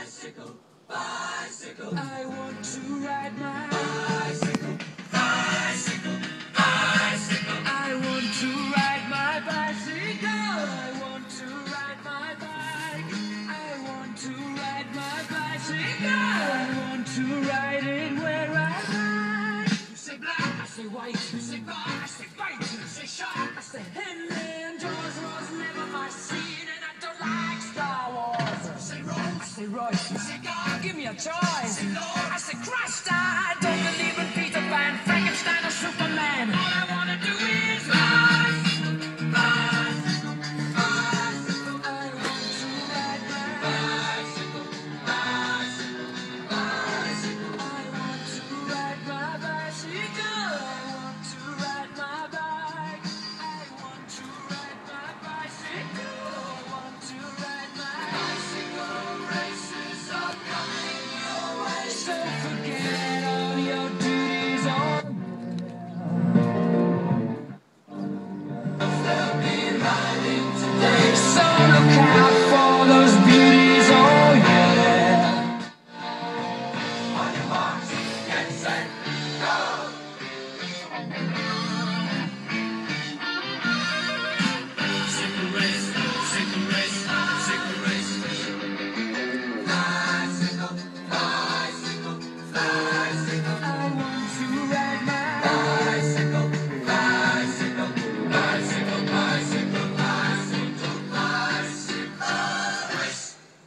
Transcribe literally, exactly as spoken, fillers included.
bicycle, bicycle. I want to ride my bicycle, bicycle, bicycle. I want to ride my bicycle. I want to ride my bike. I want to ride my bicycle. I want to ride it where I like. You say black, I say white. You say bar, I say fight. You say shark, I say Henry and George was never my scene, and I don't like Star Wars. You say Rose, I say Royce. You say God, give me a choice. You say Lord, I say Christ. I don't believe in Peter Pan, Frankenstein, or Superman. All I want